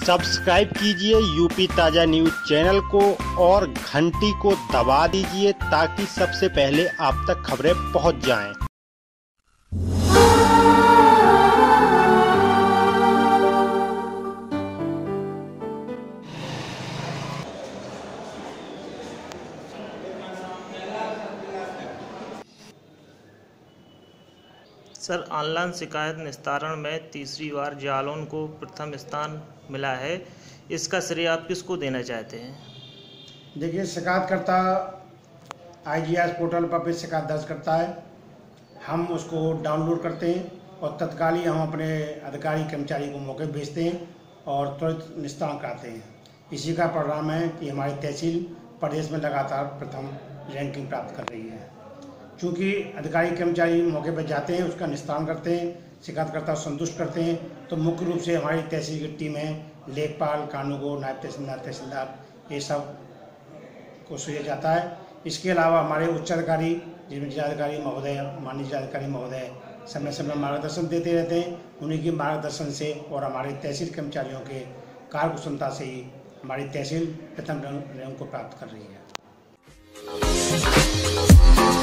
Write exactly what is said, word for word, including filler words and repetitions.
Subscribe कीजिए UP ताजा news channel को और घंटी को दबा दीजिए ताकि सबसे पहले आप तक खबरें पहुंच जाएं। सर, ऑनलाइन शिकायत निस्तारण में तीसरी बार जालौन को प्रथम स्थान मिला है। इसका श्रेय आप किसको देना चाहते हैं? देखिए, शिकायतकर्ता आईजीएस पोर्टल पर भी शिकायत दर्ज करता है। हम उसको डाउनलोड करते हैं और तत्काल ही हम अपने अधिकारी कर्मचारी को मौके भेजते हैं और तुरंत निस्तारण कराते हैं। इसी का परिणाम है कि हमारी तहसील प्रदेश में लगातार प्रथम रैंकिंग प्राप्त कर रही है। चूँकि अधिकारी कर्मचारी मौके पर जाते हैं, उसका निस्तारण करते हैं, शिकायतकर्ता संतुष्ट करते हैं, तो मुख्य रूप से हमारी तहसील की टीम है, लेखपाल, कानूनगो, नायब तहसीलदार, तहसीलदार, ये सब को सुझाया जाता है। इसके अलावा हमारे उच्च अधिकारी, जिसमें जिलाधिकारी महोदय, माननीय जिलाधिकारी महोदय समय समय मार्गदर्शन देते रहते हैं। उन्हीं के मार्गदर्शन से और हमारे तहसील कर्मचारियों के कार्यकुशलता से ही हमारी तहसील प्रथम रैंक को प्राप्त कर रही है।